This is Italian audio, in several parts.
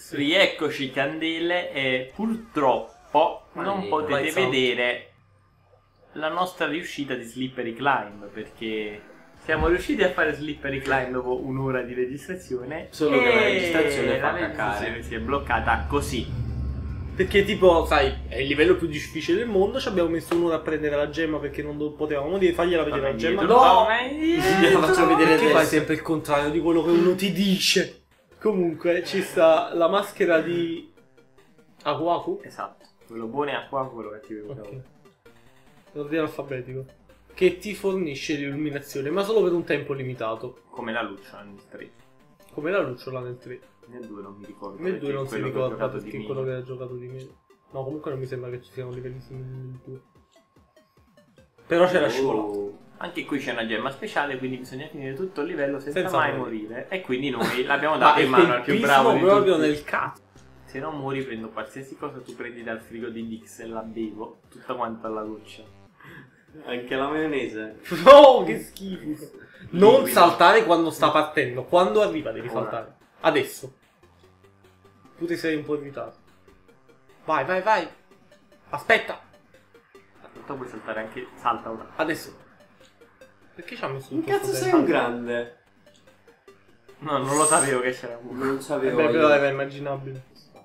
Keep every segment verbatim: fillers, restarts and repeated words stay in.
Sì. Rieccoci candele e purtroppo Ma non lì, potete vai, salto. vedere la nostra riuscita di Slippery Climb perché siamo riusciti a fare Slippery Climb dopo un'ora di registrazione. Solo che e la registrazione fa la registrazione cacare. si è bloccata così. Perché tipo, sai, è il livello più difficile del mondo, ci abbiamo messo un'ora a prendere la gemma perché non do- potevamo dire fargliela vedere la gemma. No! Gliela Gliela faccio vedere Perché fai adesso. sempre il contrario di quello che uno ti dice? Comunque ci sta la maschera di Aquaku. Esatto, quello buono è acqua, quello cattivo è Ok. L'ordine alfabetico. Che ti fornisce l'illuminazione, ma solo per un tempo limitato. come la lucciola nel tre. Come la lucciola nel tre. Nel due non mi ricordo. Nel perché due non si quello che ho ricorda giocato perché di è quello meno. che ha giocato di meno. No, comunque non mi sembra che ci siano livelli simili nel due. Però c'era scivolato. Oh. Anche qui c'è una gemma speciale, quindi bisogna finire tutto il livello senza, Senza mai morire. morire. E quindi noi l'abbiamo Ma dato è in mano al più tempismo bravo di proprio tutti. nel cazzo. Se non muori prendo qualsiasi cosa tu prendi dal frigo di Dix e la bevo, tutta quanta alla goccia. Anche la maionese. No, che schifo. Non Liquida. saltare quando sta partendo. Quando arriva devi Ora. saltare. Adesso. Tu ti sei un po' irritato. Vai, vai, vai. Aspetta. Tanto puoi saltare anche. Salta ora. Adesso. Perché ci ha messo Che tutto cazzo sto sei tempo? un grande? No, non lo sapevo che c'era uno. Non Eh sapevo beh, però io. era immaginabile.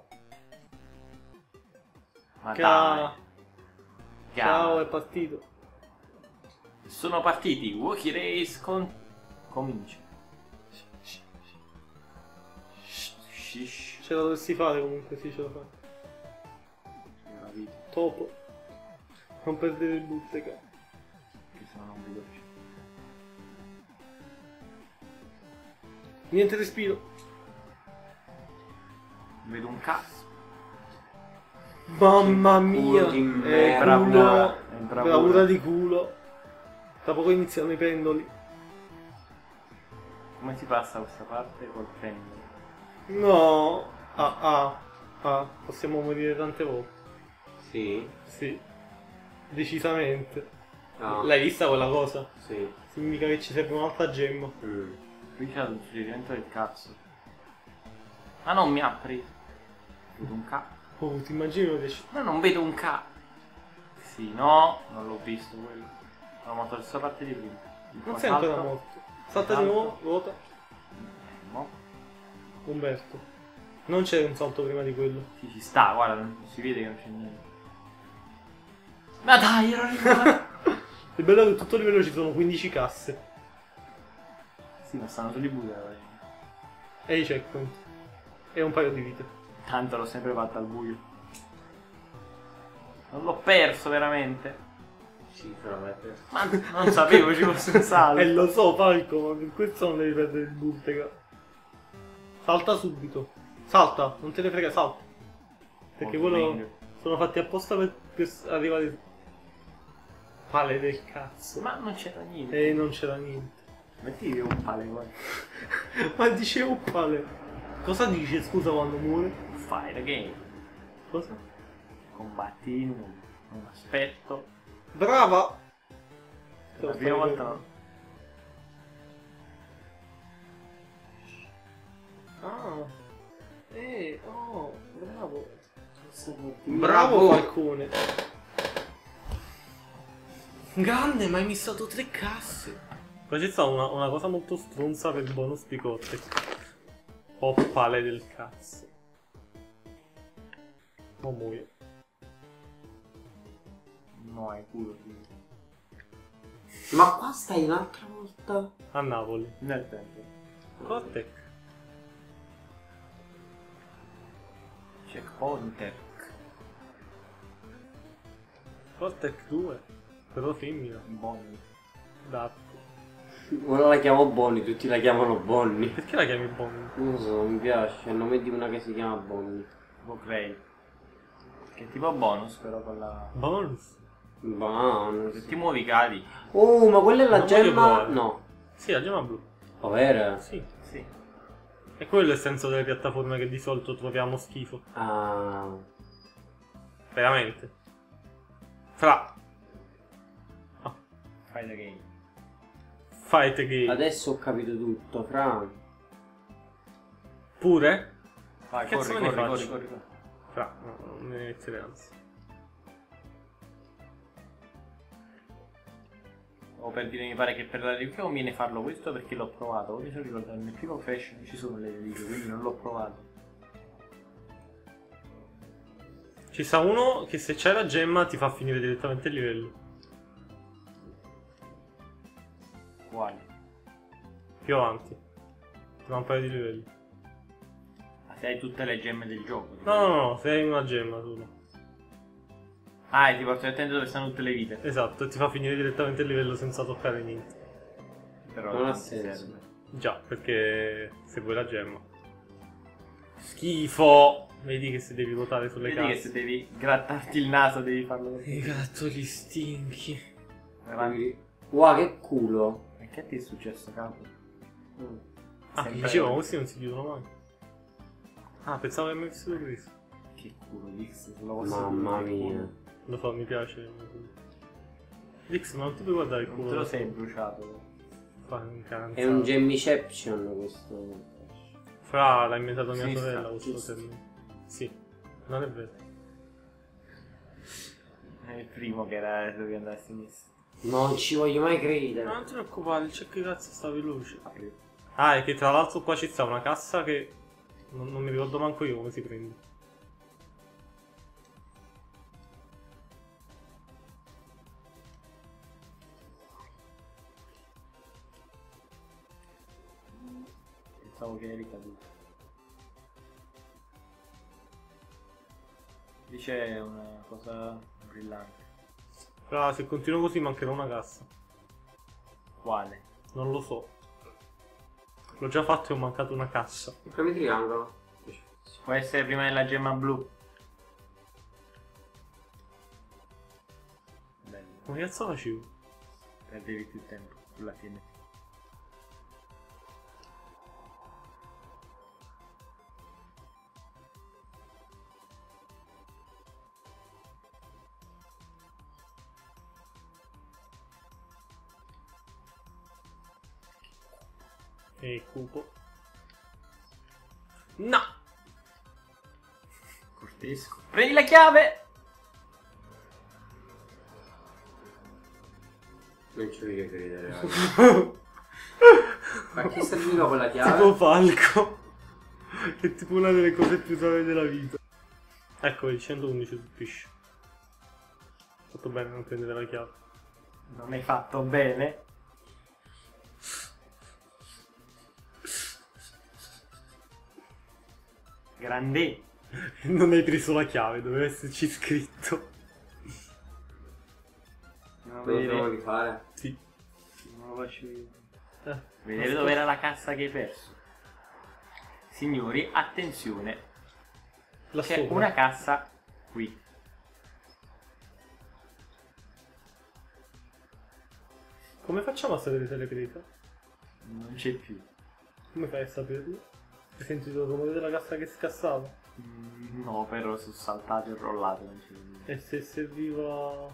Ma Ciao. dai. Ciao, è Ciao. partito. Sono partiti. Wookie Race con. Comincia. Shish. Ce la dovresti fare comunque, sì, ce la fai. La vita. Topo. Non perdere il butte, cazzo. Che se no non vedo più. Niente respiro. Vedo un cazzo. Mamma mia. culo di Eh, merda. culo. Bravura, è bravura. Bravura di culo. Tra poco iniziano i pendoli. Come si passa questa parte col pendolo? No. Ah, ah. Ah, possiamo morire tante volte. Sì. Sì. Decisamente. No. L'hai vista quella cosa? Sì. Significa che ci serve un'altra gemma. Mm. Qui c'è il suggerimento del cazzo. Ma non mi ha preso. Vedo un cazzo. Oh, ti immagini lo riesci? Ma non vedo un cazzo. Sì, no, non l'ho visto quello. L'ho morto la stessa parte di prima. Di Non qua sei ancora salto. morto. Salta di Salto. nuovo, ruota. Eh, mo. Umberto. Non c'è un salto prima di quello. Sì, ci sta, guarda, non si vede che non c'è niente. Ma dai, ero arrivato. Il bello è che tutto il livello ci sono quindici casse. Sì, ma stanno solo i buchi. E i checkpoint. E un paio di vite. Tanto l'ho sempre fatta al buio. Non l'ho perso veramente. Sì, però l'hai perso. Ma non sapevo ci fosse un salto. Eh lo so Falco, ma per questo non devi perdere il Bultega. Salta subito. Salta, non te ne frega, salta. Perché Molto quello meglio. sono fatti apposta per, per arrivare. Pale del cazzo. Ma non c'era niente. E non c'era niente. Metti un pale qua. Ma dicevo pale. Cosa dice scusa quando muore? Fai the game. Cosa? Combatti in un, un aspetto. Brava! Te La lo prima fai volta bene. no. Ah. Eh, oh, bravo. Bravo. Falcone. Grande, ma hai missato tre casse. Poi c'è stata una, una cosa molto stronza per il bonus picotte. Oh, pale del cazzo. Oh, muoio. No, è culo. Ma qua stai un'altra volta? A Napoli. Nel tempo. Cortec. Checkpointer. Cortec due. Però femmina. Bonnie. Datto. Ora la chiamo Bonnie, tutti la chiamano Bonnie. Perché la chiami Bonnie? Non lo so, non mi piace, è il nome di una che si chiama Bonnie. Tipo Cray. Che è tipo bonus però con la. Bonus? Ma non Se so. ti muovi cadi. Oh, ma quella è la Non voglio gemma? provare. No. Sì, la gemma blu. Oh, vera? Sì. Sì. E quello è il senso delle piattaforme che di solito troviamo schifo. Ah. Veramente. Fra. Fai the game. Fight game. Adesso ho capito tutto, Fra. Pure? Vai, Che corri, cazzo me ne corri, corri, faccio? corri, corri. Fra, no, non mi mettere anzi. O per dire, mi pare che per la review conviene farlo questo perché l'ho provato. Poi mi sono ricordato nel primo Crash non ci sono le review, quindi non l'ho provato. Ci sta uno che se c'è la gemma ti fa finire direttamente il livello. Quale? Più avanti. Ti fa un paio di livelli. Ma se hai tutte le gemme del gioco. No, no, no, se hai una gemma solo. Ah, e ti porta direttamente dove stanno tutte le vite. Esatto, e ti fa finire direttamente il livello senza toccare niente. Però Non ha ti senso. serve. Già, perché se vuoi la gemma. Schifo! Vedi che se devi ruotare sulle Vedi che casse. se devi grattarti il naso devi farlo. I gattoli stinchi. Avanti. Wow, che culo. E che ti è successo, capo? Mm. Ah, Sempre- dicevo, ma questi non si chiudono mai. Ah, pensavo che mi avessi detto questo. Che culo, Dix, se lo posso Mamma dire, che mia. culo. Lo so, mi piace. Dix, ma non ti puoi guardare il Non culo? te lo da sei solo? bruciato. Fa un cazzo. È un Gemmiception questo. Fra, l'ha inventato mia Sì, sorella sta, questo giusto. termine. Sì, non è vero. È il primo che era dovevi andare a sinistra. Non ci voglio mai Ma credere. non ti preoccupare, il che cazzo sta veloce. Apri. Ah, e che tra l'altro qua ci sta una cassa che non, non mi ricordo manco io come si prende. Pensavo che eri caduto. Lì c'è una cosa brillante. Fra, se continuo così mancherà una cassa. Quale? Non lo so. L'ho già fatto e ho mancato una cassa. Premi triangolo. Può essere prima della gemma blu. Bello. Come cazzo facevo? Perdevi più tempo sulla T N T. E cupo. No! Cortesco. Prendi la chiave! Non ci voglio credere. raga. Ma chi serviva quella Tipo chiave? Falco. Che è tipo una delle cose più usate della vita. Ecco, il centoundici sul piscio. Fatto bene non prendere la chiave. Non hai fatto bene. Grande. Non hai preso la chiave, doveva esserci scritto. Andiamo a Lo dobbiamo vedere. rifare. Sì. Non lo faccio io. Eh, Vedere dove era la cassa che hai perso. Signori, attenzione. là C'è sopra. una cassa qui. Come facciamo a sapere se l'hai presa? Non c'è più. Come fai a saperlo? Hai sentito il rumore della cassa che scassava? Mm, No, però sono saltato e rollato. Non c'è niente. E se serviva...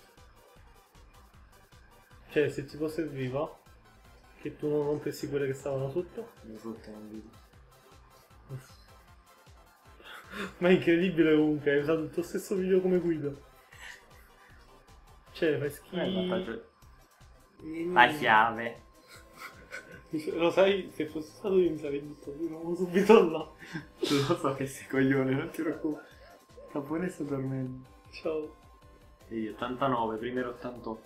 Cioè, se tipo serviva che tu non rompessi quelle che stavano sotto? Io sotto non vedo. Ma è incredibile comunque, hai usato il tuo stesso video come guida. Cioè, fai Eh, schifo. vantaggio- La chiave. Lo sai, se fosse stato io mi sarei buttato di nuovo subito là. Lo so che sei coglione, non ti preoccupare. Capone sta dormendo. Ciao. E io ottantanove, prima ero ottantotto.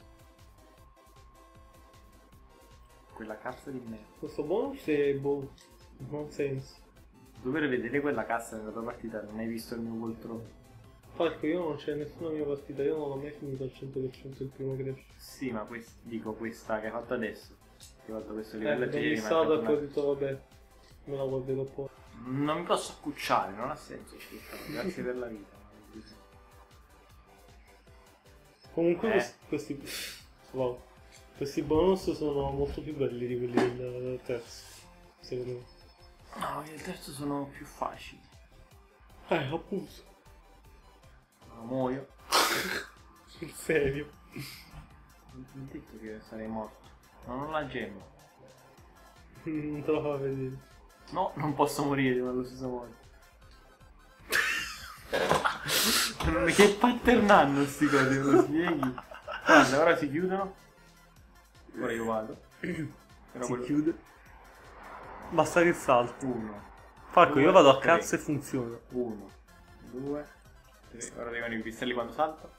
Quella cazzo di merda. Questo bonus è boh, non senso. Tu per vedere quella cassa nella tua partita non hai visto il mio Voltron. Falco, io non c'è nessuna mia partita, io non ho mai finito al cento per cento il primo crash. Sì, ma quest- dico questa che hai fatto adesso. Che hai fatto questo Eh, livello l'ho e ti devi fissato e mangiare poi ho una- detto vabbè, me la guarderò poi. Non mi posso accucciare, non ha senso. Grazie per la vita. Comunque Eh. questi, questi... Wow. Questi bonus sono molto più belli di quelli del terzo, secondo me. No, il terzo sono più facili. Eh, appunto. Ma muoio. Sul serio. Non ti ho detto che sarei morto. Non ho la gemma. Non te lo fa vedere. No, non posso morire allo stesso modo. Che pattern hanno sti cosi, me lo spieghi? Guarda, ora si chiudono. Ora io vado. Però Si quello... chiude. Basta che salto. Uno. Falco, due, io vado a tre. cazzo e funziona. Uno, due, tre. Ora arrivano i pistelli quando salto.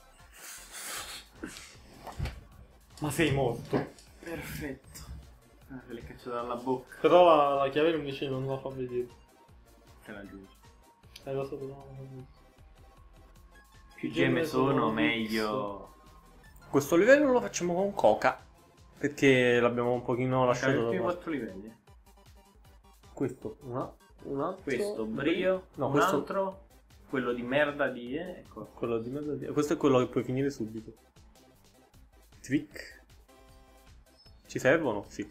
Ma sei morto. Perfetto. Ah, te le caccio dalla bocca. Però la, la chiave invece non la fa vedere. Te la aggiungi. Eh, lo so, però non la fa vedere. Più gemme sono, meglio. Questo livello lo facciamo con Coca. Perché l'abbiamo un pochino lasciato Lasciamo da i primi parte. quattro livelli. Questo, una, un altro. Questo, brio, No, un questo- altro. Quello di merda di... Eh, ecco. Quello di mezzo di... Questo è quello che puoi finire subito. Trick. Ci servono? Sì.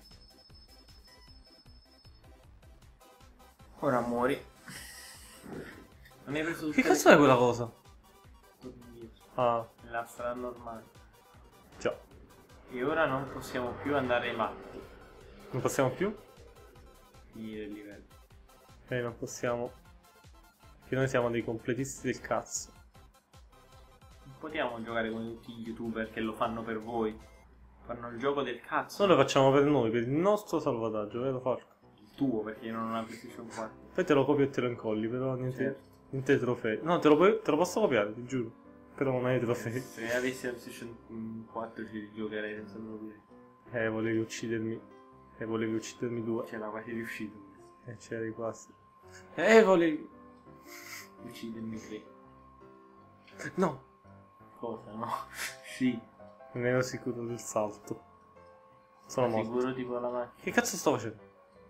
Ora muori. Non hai preso tutte Che cazzo è quella cosa? le... Ah, Nella strada normale. già. E ora non possiamo più andare matti. Non possiamo più? Finire il livello. Eh, non possiamo. Che noi siamo dei completisti del cazzo. Non possiamo giocare con tutti gli youtuber che lo fanno per voi. Fanno il gioco del cazzo. Noi lo facciamo per noi, per il nostro salvataggio, vero Falco? Il tuo, perché io non ho una PlayStation quattro. Poi te lo copio e te lo incolli, però niente, Certo. niente trofei. No, te lo, puoi- te lo posso copiare, ti giuro. Però non hai trofei. Se avessi la PlayStation quattro ci rigiocherei senza problemi. Eh, volevi uccidermi. Eh, volevi uccidermi due. C'era quasi riuscito. Eh, c'eri quasi. Eh, volevi... Uccidermi tre. No. Cosa, no? Sì. Non ero sicuro del salto. Sono morto. Sicuro tipo la macchina. Che cazzo sto facendo?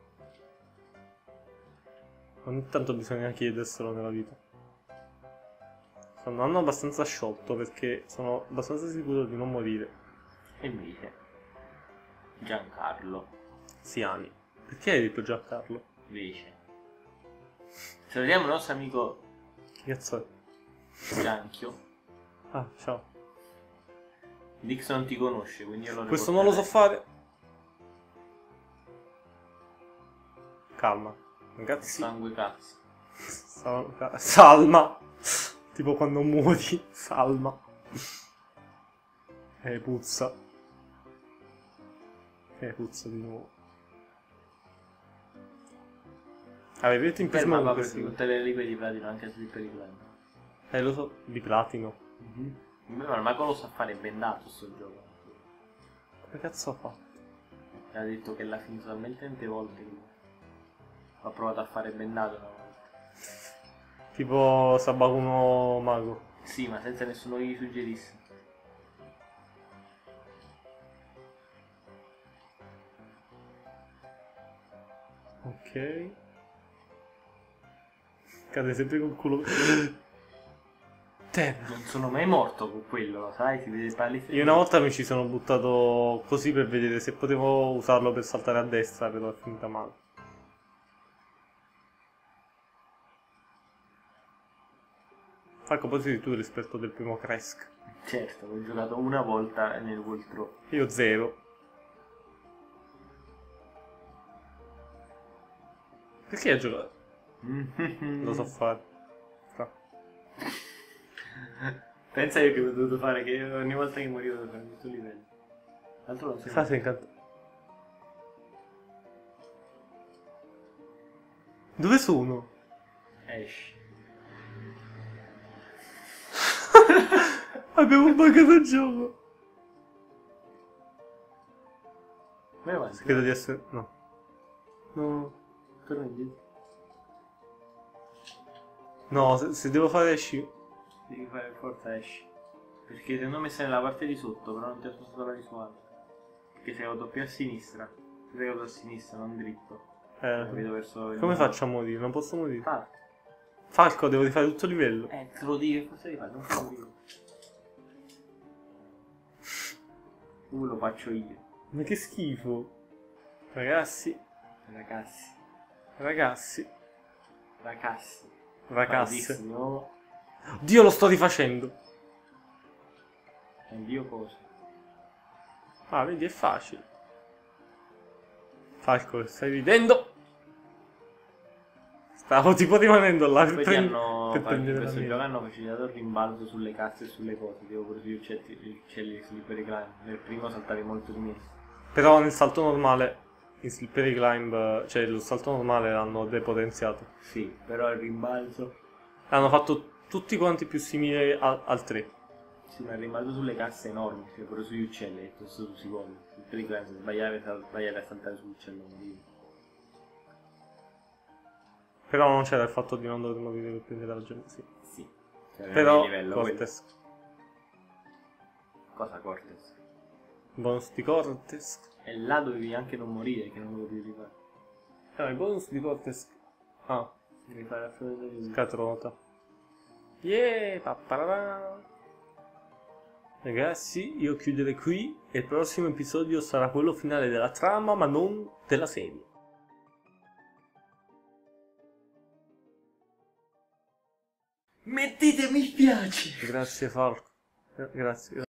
Ogni tanto bisogna chiederselo nella vita. Sto andando abbastanza sciolto perché sono abbastanza sicuro di non morire. E invece Giancarlo. Siani. Perché hai detto Giancarlo? Invece. Salutiamo il nostro amico Che cazzo è? Gianchio. Ah, ciao. Dix non ti conosce, quindi io lo Questo non lo so riporterei. fare. Calma. Ragazzi. Sangue cazzo. Sal- Salma. Tipo quando muori. Salma. Eh, puzza. Eh, puzza di nuovo. Avevi detto in Per prisma mappa con perché questi- tutte le reliquie di platino, anche Slippery Climb. Eh, lo so. Di platino. Beh, ma il mago lo sa fare bendato sto gioco. Come cazzo ha fatto? Ha detto che l'ha finito talmente tante volte che ho provato a fare bendato una volta. Tipo Sabakuno Mago. Sì, ma senza nessuno che gli suggerisse. Ok. Cade sempre col culo. Terra. Non sono mai morto con quello, lo sai? Si vede palese. Io una volta mi ci sono buttato così per vedere se potevo usarlo per saltare a destra, però è finita male. Falco, poi sei tu l'esperto del primo Cresk. Certo, ho giocato una volta nel World Trophy. Io zero. Perché hai giocato? Lo so fare. Fra. Pensa io che ho dovuto fare, che ogni volta che morivo dovevo fare questo livello. L'altro non si Fa sei incantato. Dove sono? esci. Abbiamo buggato il gioco. Vai avanti. Credo di essere... No. No. Torna indietro. No, se, se devo fare esci... Devi fare per forza esci. Perché secondo me sei nella parte di sotto, però non ti ha spostato la visuale. Perché sei caduto più a sinistra. Sei caduto a sinistra, non dritto. Eh, Capito verso il come muro. faccio a morire? Non posso morire. Ah, Falco, devo rifare tutto il livello. eh, te lo dico, cosa devi fare? Non te lo dico. Uh, lo faccio io. Ma che schifo. Ragazzi, Ragazzi. ragazzi, Ragazzi. ragazze. Bravissimo. Dio, lo sto rifacendo. E Dio cosa? Ah, vedi, è facile. Falco, stai ridendo? Stavo tipo rimanendo là. Poi ti Prendi- hanno hanno, per fa- prendere in la questo mira. gioco hanno facilitato il rimbalzo sulle casse e sulle cose, tipo pure sugli uccelli, gli uccelli e slippery climb. Nel primo saltavi molto di meno. Però nel salto normale, in Slippery Climb, cioè lo salto normale l'hanno depotenziato. Sì, però il rimbalzo. L'hanno fatto tutti quanti più simili a- al tre. Sì, ma il rimbalzo sulle casse è enorme, cioè pure sugli uccelli, e questo su si vuole. Il slippery climb, se sbagliavi, sal- sbagliavi a saltare sull'uccello morivi. Però non c'era il fatto di non dover morire per prendere la gemme, sì. Sì. Cioè, Però, il livello, quello. Cortes. Cosa Cortes? Bonus di Cortes. E là dovevi anche non morire, che non lo potevi rifare. No, il bonus di Cortes. Ah, Devi fare la fine del scatrota. Yeah, papparà. Ragazzi, io chiuderei qui e il prossimo episodio sarà quello finale della trama, ma non della serie. Mettete mi piace! Grazie Falco. Grazie.